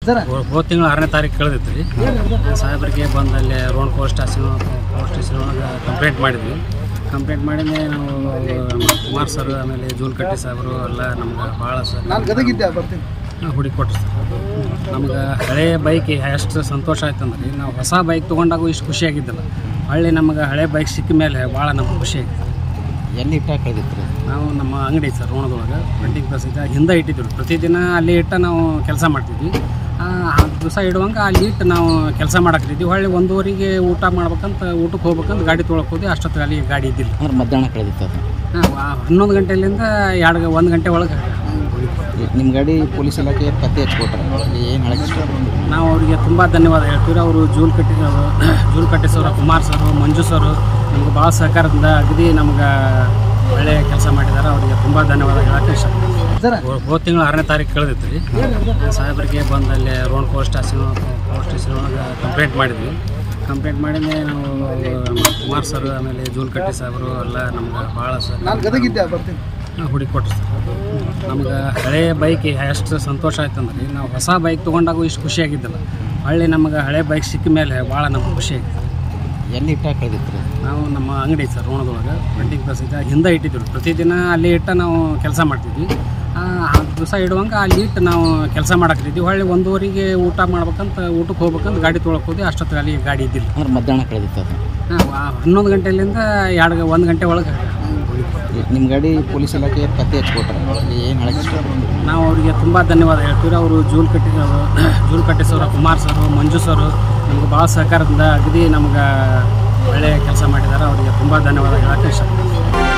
ಹೋದ ತಿಂಗಳು 6ನೇ ತಾರೀಕು ಕಳೆದಿತ್ತು ರೀ. ಸಾಹೇಬರಿಗೆ ಬಂದು ಅಲ್ಲಿ ರೋಡ್ ಪೋಸ್ಟ್ ಸ್ಟೇಷನ್ ಒಳಗೆ ಕಂಪ್ಲೇಂಟ್ ಮಾಡಿದ್ವಿ. ಕಂಪ್ಲೇಂಟ್ ಮಾಡಿದ್ಮೇಲೆ ನಾವು ಕುಮಾರ್ ಸರ್ ಆಮೇಲೆ ಜೂಲ್ ಕಟ್ಟಿ ಸಾಹೇಬರು ಎಲ್ಲ ನಮ್ಗೆ ಭಾಳ ಹುಡುಕಿ ಕೊಟ್ಟರು ಸರ್. ನಮ್ಗೆ ಹಳೆ ಬೈಕ್ ಎಷ್ಟು ಸಂತೋಷ ಆಯ್ತಂದ್ರೆ ನಾವು ಹೊಸ ಬೈಕ್ ತೊಗೊಂಡಾಗೂ ಇಷ್ಟು ಖುಷಿಯಾಗಿದ್ದಿಲ್ಲ. ಹಳ್ಳಿ ನಮ್ಗೆ ಹಳೆ ಬೈಕ್ ಸಿಕ್ಕ ಮೇಲೆ ಭಾಳ ನಮ್ಗೆ ಖುಷಿ ಆಗಿತ್ತು. ಎಲ್ಲಿ ಇಟ್ಟಾಗ ಕಳೆದಿತ್ತು? ನಾವು ನಮ್ಮ ಅಂಗಡಿ ಸರ್ ರೋಣದೊಳಗೆ ಪ್ರಿಂಟಿಂಗ್ ಪ್ರೆಸ್ ಇದ್ದಾಗ ಹಿಂದೆ ಇಟ್ಟಿದ್ವಿ. ಪ್ರತಿದಿನ ಅಲ್ಲಿ ಇಟ್ಟು ನಾವು ಕೆಲಸ ಮಾಡ್ತಿದ್ವಿ. ದಿವಸ ಇಡುವಂಗೆ ಅಲ್ಲಿ ಇಟ್ಟು ನಾವು ಕೆಲಸ ಮಾಡಾಕ್ತಿದ್ವಿ. ಹೊಳ್ಳಿ 1:15ಗೆ ಊಟ ಮಾಡ್ಬೇಕಂತ ಊಟಕ್ಕೆ ಹೋಗ್ಬೇಕಂತ ಗಾಡಿ ತೊಳಕ್ಕೆ ಹೋದ್ವಿ. ಅಷ್ಟೊತ್ತಿಗೆ ಅಲ್ಲಿ ಗಾಡಿ ಇದ್ದಿಲ್ಲ. ಅಂದ್ರೆ ಮಧ್ಯಾಹ್ನ ಕಳೆದಿತ್ತು ಅದು? 11 ಗಂಟೆಯಿಂದ 1 ಗಂಟೆ ಒಳಗೆ. ನಿಮ್ಮ ಗಾಡಿ ಪೊಲೀಸ್ ಇಲಾಖೆ ಪತ್ತೆ ಹಚ್ಕೊಟ್ರೆ ಏನು ಹೇಳಕ್ಕೆ? ನಾವು ಅವರಿಗೆ ತುಂಬ ಧನ್ಯವಾದ ಹೇಳ್ತೀವಿ. ಅವರು ಜೂಲ್ ಕಟ್ಟಿ sir, Kumar sir, Manju sir ನಮ್ಗೆ ಭಾಳ ಸಹಕಾರದಿಂದ ಅಗದಿ ನಮ್ಗೆ ಒಳ್ಳೆಯ ಕೆಲಸ ಮಾಡಿದ್ದಾರೆ. ಅವರಿಗೆ ತುಂಬ ಧನ್ಯವಾದ ಹೇಳೋಕ್ಕೆ ಇಷ್ಟಪಡ್ತೀನಿ. ಹೋದ ತಿಂಗಳು 6ನೇ ತಾರೀಕು ಕಳೆದಿತ್ತು ರೀ. ಸಾಹೇಬರಿಗೆ ಬಂದು ಅಲ್ಲಿ ರೋಡ್ ಪೋಸ್ಟ್ ಸ್ಟೇಷನ್ ಒಳಗೆ ಕಂಪ್ಲೇಂಟ್ ಮಾಡಿದ್ವಿ. ಕಂಪ್ಲೇಂಟ್ ಮಾಡಿದ್ಮೇಲೆ ನಾವು ಕುಮಾರ್ ಸರ್ ಆಮೇಲೆ ಜೂಲ್ ಕಟ್ಟಿ ಸಾಹೇಬರು ಎಲ್ಲ ನಮ್ಗೆ ಭಾಳ ಹುಡುಕಿ ಕೊಟ್ಟರು ಸರ್. ನಮ್ಗೆ ಹಳೆ ಬೈಕ್ ಎಷ್ಟು ಸಂತೋಷ ಆಯ್ತಂದ್ರೆ ನಾವು ಹೊಸ ಬೈಕ್ ತೊಗೊಂಡಾಗೂ ಇಷ್ಟು ಖುಷಿಯಾಗಿದ್ದಿಲ್ಲ. ಹಳ್ಳಿ ನಮ್ಗೆ ಹಳೆ ಬೈಕ್ ಸಿಕ್ಕ ಮೇಲೆ ಭಾಳ ನಮ್ಗೆ ಖುಷಿ ಆಗಿತ್ತು. ಎಲ್ಲಿ ಇಟ್ಟಾಗ ಕಳೆದಿತ್ತು? ನಾವು ನಮ್ಮ ಅಂಗಡಿ ಸರ್ ರೋಣದೊಳಗೆ ಪ್ರಿಂಟಿಂಗ್ ಪ್ರೆಸ್ ಇದ್ದಾಗ ಹಿಂದೆ ಇಟ್ಟಿದ್ವಿ. ಪ್ರತಿದಿನ ಅಲ್ಲಿ ಇಟ್ಟು ನಾವು ಕೆಲಸ ಮಾಡ್ತಿದ್ವಿ. ದಿವಸ ಇಡುವಂಗೆ ಅಲ್ಲಿ ಇಟ್ಟು ನಾವು ಕೆಲಸ ಮಾಡಾಕ್ತಿದ್ವಿ. ಹೊಳ್ಳಿ 1:15ಗೆ ಊಟ ಮಾಡ್ಬೇಕಂತ ಊಟಕ್ಕೆ ಹೋಗ್ಬೇಕಂತ ಗಾಡಿ ತೊಳಕ್ಕೆ ಹೋದ್ವಿ. ಅಷ್ಟೊತ್ತಿಗೆ ಅಲ್ಲಿ ಗಾಡಿ ಇದ್ದಿಲ್ಲ. ಅಂದ್ರೆ ಮಧ್ಯಾಹ್ನ ಕಳೆದಿತ್ತು ಅದು? 11 ಗಂಟೆಯಿಂದ 1 ಗಂಟೆ ಒಳಗೆ. ನಿಮ್ಮ ಗಾಡಿ ಪೊಲೀಸ್ ಇಲಾಖೆ ಪತ್ತೆ ಹಚ್ಕೊಟ್ರೆ ಏನು ಹೇಳಕ್ಕೆ? ನಾವು ಅವರಿಗೆ ತುಂಬ ಧನ್ಯವಾದ ಹೇಳ್ತೀವಿ. ಅವರು ಜೂಲ್ ಕಟ್ಟಿ sir, Kumar sir, Manju sir ನಮ್ಗೆ ಭಾಳ ಸಹಕಾರದಿಂದ ಅಗದಿ ನಮ್ಗೆ ಒಳ್ಳೆಯ ಕೆಲಸ ಮಾಡಿದ್ದಾರೆ. ಅವರಿಗೆ ತುಂಬ ಧನ್ಯವಾದ ಹೇಳೋಕ್ಕೆ ಇಷ್ಟಪಡ್ತೀನಿ.